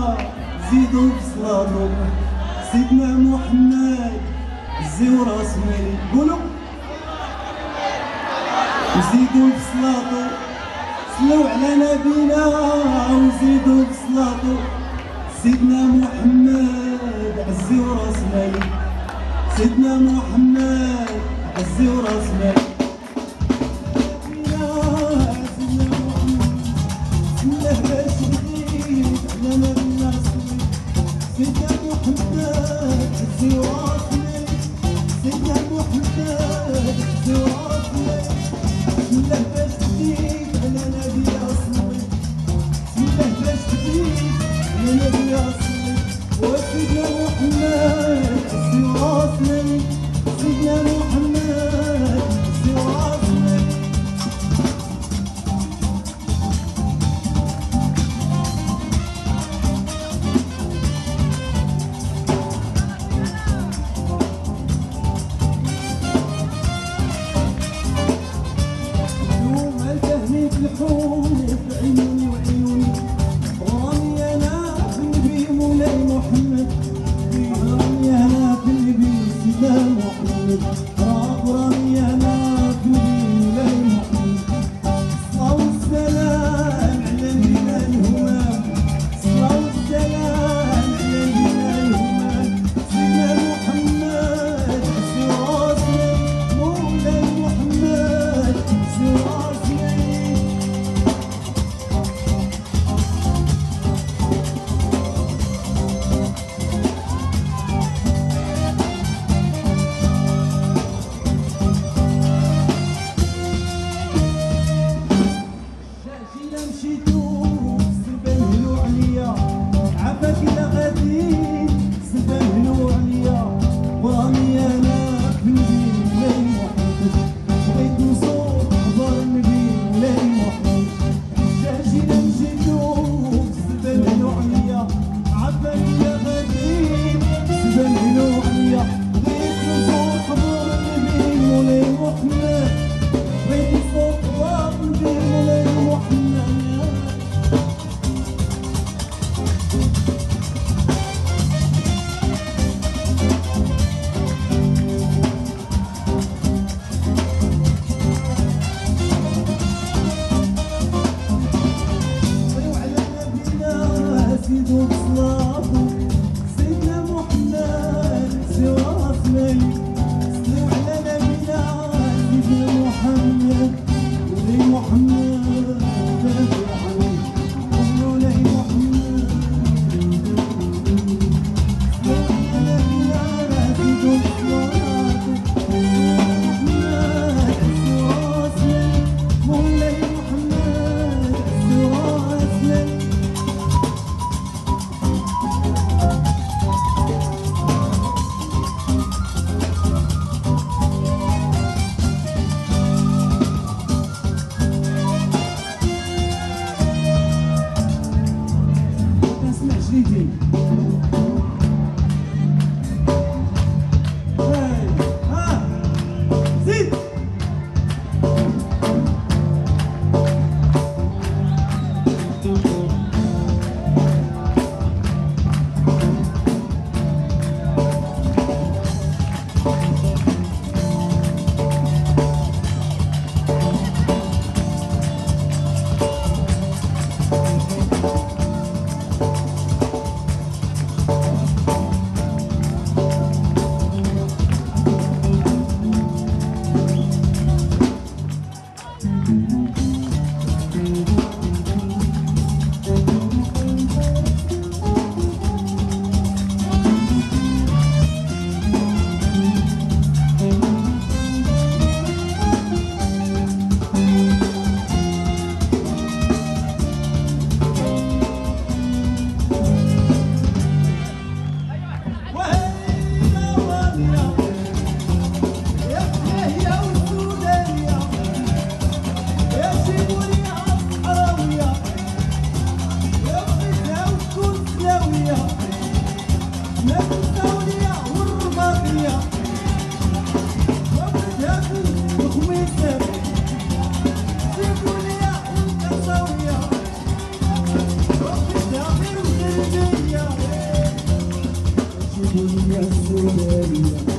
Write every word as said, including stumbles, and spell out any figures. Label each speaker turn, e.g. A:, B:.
A: زيدوا بصلاطو سيدنا محمد زيو راس مالي قولوا وزيدوا بصلاطو صلوا على نبينا وزيدوا بصلاطو سيدنا محمد عزي وراس مالي سيدنا محمد عزي وراس مالي سيدنا محمد عزي وراس مالي سيدنا محمد عزي وراس مالي بسم الله باش تزيد على نبي اصلي بسم الله باش تزيد على نبي اصلي وسيدنا محمد عزي وراس مالي سيدنا محمد عزي وراس مالي الحوم في عيوني وعيوني وراني انا في النبي مولاي محمد راني انا في النبي سيدنا محمد راني انا في النبي مولاي محمد الصلاة والسلام على نبينا الهمام الصلاة والسلام على نبينا الهمام سيدنا محمد عزي راسي مولاي محمد عزي راسي
B: Thank you.
A: السودانية